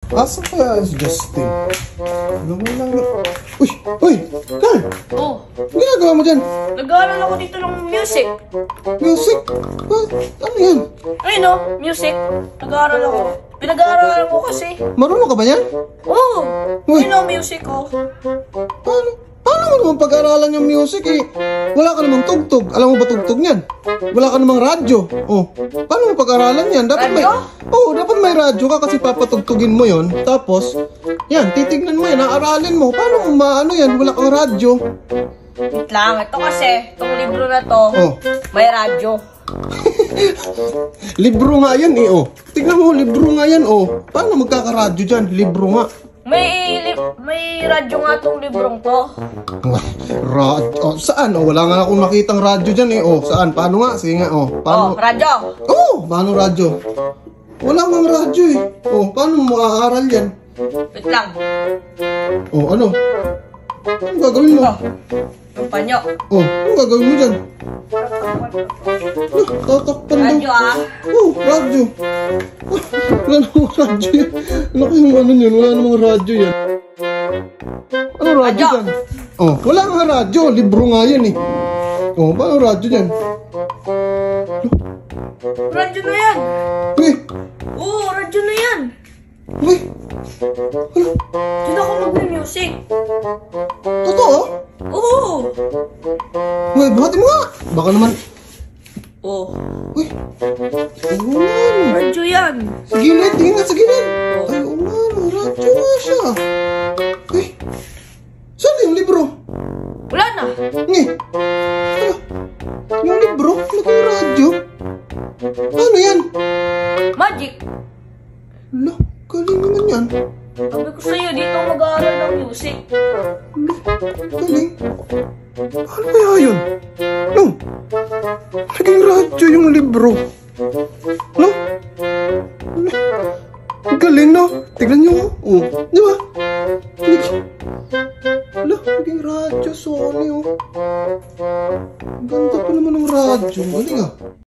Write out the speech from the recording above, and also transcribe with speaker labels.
Speaker 1: Asa kaya si Justin? Naman lang. Uy! Uy! Carl!
Speaker 2: Oh,
Speaker 1: Ano ginagawa mo dyan?
Speaker 2: nag-aaral ako dito ng music.
Speaker 1: Music? Ano yan?
Speaker 2: Ayun o, music. Nag-aaral ako. Pinag-aaralan ko kasi.
Speaker 1: Marunong ka ba yan?
Speaker 2: Oo,
Speaker 1: Uy.
Speaker 2: ayun o, music ko.
Speaker 1: Paano mo naman pag-aralan yung music eh? Wala ka namang tugtog. Alam mo ba tugtog niyan? Wala ka namang radyo. Oh, paano mo pag-aralan yan?
Speaker 2: Radyo?
Speaker 1: Dapat may radyo ka kasi papatugtugin mo yon. Tapos, yan, titignan mo yan, aaralin mo. Paano mo maano yan? Wala kang radyo.
Speaker 2: Wait lang, ito kasi, itong libro na to,
Speaker 1: Oh.
Speaker 2: may radyo.
Speaker 1: Libro nga yan eh, oh. Tignan mo, libro nga yan, oh. Paano magkakaradyo dyan? Libro nga.
Speaker 2: May radyo nga tong librong to.
Speaker 1: Oh, saan? Oh, wala nga akong makitang radyo dyan eh. Oh, saan? Paano nga? Sige nga, oh.
Speaker 2: Oh,
Speaker 1: Paano?
Speaker 2: radyo.
Speaker 1: Oh, paano radyo? Wala nga radyo eh. Oh, paano mo maaaral yan?
Speaker 2: Wait lang.
Speaker 1: Oh, ano? Ano gagawin mo?
Speaker 2: Ito, yung panyo.
Speaker 1: Oh, ano gagawin mo dyan? Tatakpan daw.
Speaker 2: Radyo ah.
Speaker 1: Oh, radyo. Wala namang radyo yan. Laki yung ano yun. Wala namang radyo yan. Ano radyo
Speaker 2: Radyo.
Speaker 1: dyan? Oh, wala nga radyo. Libro nga yan eh. Oh, paano radyo dyan?
Speaker 2: Radyo na yan.
Speaker 1: Eh,
Speaker 2: Oo, radyo na yan.
Speaker 1: eh,
Speaker 2: Diyan ako mag-music.
Speaker 1: totoo?
Speaker 2: Oo.
Speaker 1: Uy, buhati mo nga. Baka naman.
Speaker 2: Oh,
Speaker 1: Uy, oo nga no.
Speaker 2: radyo yan.
Speaker 1: Sa gilid, tingin nga sa gilid. Ay, oo nga no. Radyo nga siya. Uy, saan yung libro?
Speaker 2: Wala na.
Speaker 1: Ngi. Yung libro? Lagi yung radyo? Ano yan?
Speaker 2: Magic.
Speaker 1: Ala, galing naman yan.
Speaker 2: Sabi ko sa'yo, dito ako mag-aaral ng music.
Speaker 1: Galing. Ano kaya yun? No? Naging radyo yung libro. No? Ala, galing no? Tignan nyo. Oh, di ba? Ala, naging radyo. Sony oh. Ganda pa naman ng radyo. Galing ah.